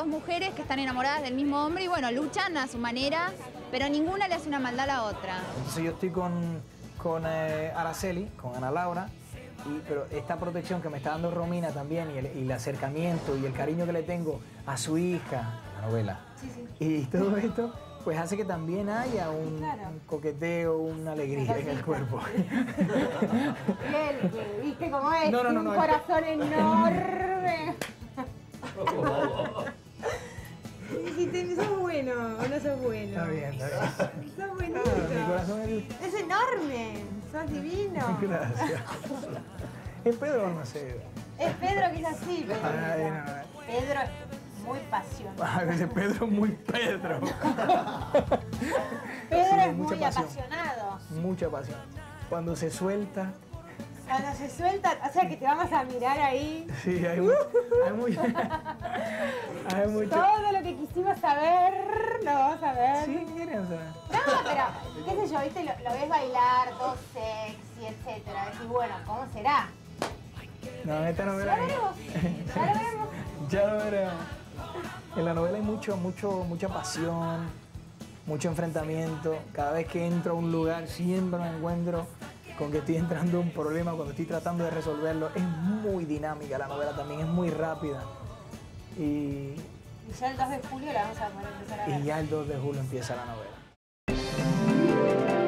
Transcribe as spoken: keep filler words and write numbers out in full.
dos mujeres que están enamoradas del mismo hombre y bueno, luchan a su manera, pero ninguna le hace una maldad a la otra. Entonces yo estoy con, con eh, Araceli, con Ana Laura, y, pero esta protección que me está dando Romina también y el, y el acercamiento y el cariño que le tengo a su hija, la novela, Sí, sí. y todo esto, pues hace que también haya un, Claro. un coqueteo, una alegría en el cuerpo. Y él, que viste cómo es, No, no, no, un no, corazón enorme. Y si sos bueno o no sos bueno. Está bien, está bien. Sos Ah, buenito. mi corazón es... Es enorme, sos divino. Gracias. Es Pedro Almaceda. Es Pedro que es así, Pedro. Ay, no, no. Pedro es muy pasional. Ah, ese Pedro es muy Pedro. Pedro Sí, es mucha muy pasión. apasionado. Mucha pasión. Cuando se suelta, Cuando se suelta, o sea que te vamos a mirar ahí. sí, hay, mu- hay, muy, hay mucho. Todo lo que quisimos saber, lo vamos a ver. Sí, quieren saber. No, pero, qué sé yo, viste, lo, lo ves bailar, todo sexy, etcétera. Decís, bueno, ¿cómo será? No, esta Ya novela. veremos, ya lo veremos. Ya lo veremos. En la novela hay mucho, mucho, mucha pasión, mucho enfrentamiento. Cada vez que entro a un lugar siempre me encuentro con que estoy entrando a un problema, cuando estoy tratando de resolverlo. Es muy dinámica la novela también, es muy rápida. Y, Y ya el dos de julio la vamos a poder empezar a ver. y ya el dos de julio empieza la novela.